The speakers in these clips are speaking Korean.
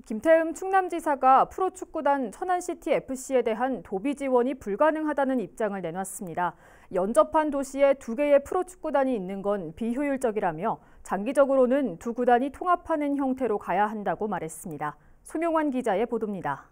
김태흠 충남지사가 프로축구단 천안시티FC에 대한 도비 지원이 불가능하다는 입장을 내놨습니다. 연접한 도시에 2개의 프로축구단이 있는 건 비효율적이라며 장기적으로는 두 구단이 통합하는 형태로 가야 한다고 말했습니다. 송용환 기자의 보도입니다.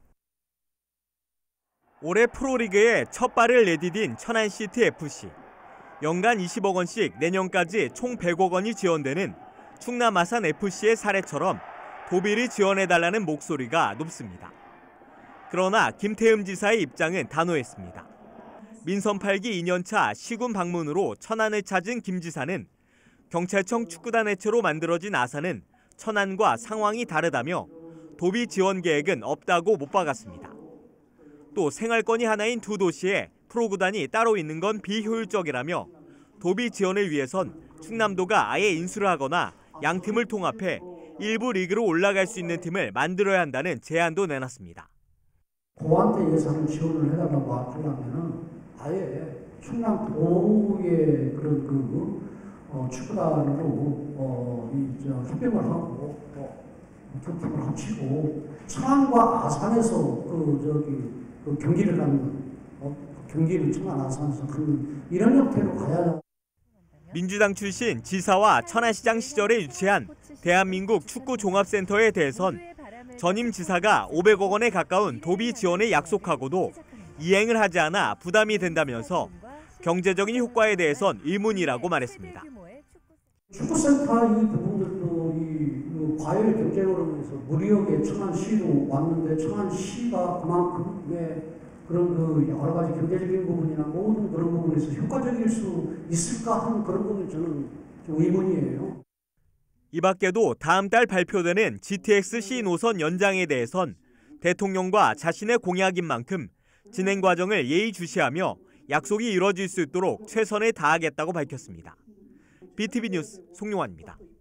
올해 프로리그에 첫 발을 내디딘 천안시티FC. 연간 20억 원씩 내년까지 총 100억 원이 지원되는 충남 아산FC의 사례처럼 도비를 지원해달라는 목소리가 높습니다. 그러나 김태흠 지사의 입장은 단호했습니다. 민선 8기 2년차 시군 방문으로 천안을 찾은 김 지사는 경찰청 축구단 해체로 만들어진 아산은 천안과 상황이 다르다며 도비 지원 계획은 없다고 못 박았습니다. 또 생활권이 하나인 두 도시에 프로구단이 따로 있는 건 비효율적이라며 도비 지원을 위해선 충남도가 아예 인수를 하거나 양 팀을 통합해 일부 리그로 올라갈 수 있는 팀을 만들어야 한다는 제안도 내놨습니다. 도한테 예산을 지원을 해달라고 하려면은 아예 충남도의 그런 축구단으로 협력을 하고 두 팀을 합치고 천안과 아산에서 경기를 하는 경기를 천안 아산에서 이런 형태로 가야. 민주당 출신 지사와 천안시장 시절에 유치한 대한민국 축구종합센터에 대해선 전임 지사가 500억 원에 가까운 도비 지원을 약속하고도 이행을 하지 않아 부담이 된다면서 경제적인 효과에 대해선 의문이라고 말했습니다. 축구센터 이 부분들도 과열 경쟁으로 해서 무리하게 천안시로 왔는데 천안시가 그만큼의 그런 여러 가지 경제적인 부분이나 모든 그런 부분에서 효과적일 수 있을까 하는 그런 부분이 저는 좀 의문이에요. 이 밖에도 다음 달 발표되는 GTX 시노선 연장에 대해선 대통령과 자신의 공약인 만큼 진행 과정을 예의주시하며 약속이 이뤄질 수 있도록 최선을 다하겠다고 밝혔습니다. BTV 뉴스 송용환입니다.